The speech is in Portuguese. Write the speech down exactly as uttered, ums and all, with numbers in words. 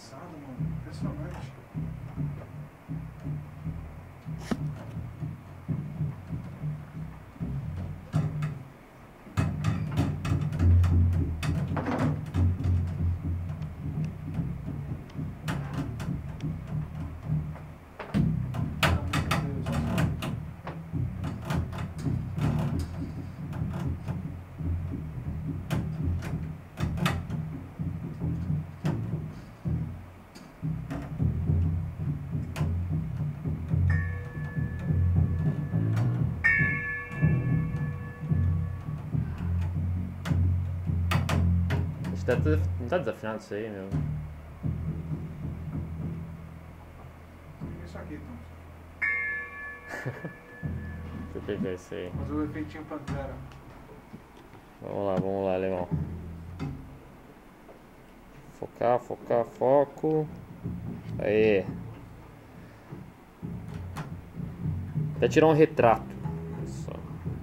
Engraçado, mano. Impressionante. Tá tudo, não tá desafinado isso aí, meu? Isso aqui, então. Deixa eu pegar isso aí. Fazer o efeitinho pantera. Vamos lá, vamos lá, alemão. Focar, focar, foco. Aê. Até tirar um retrato.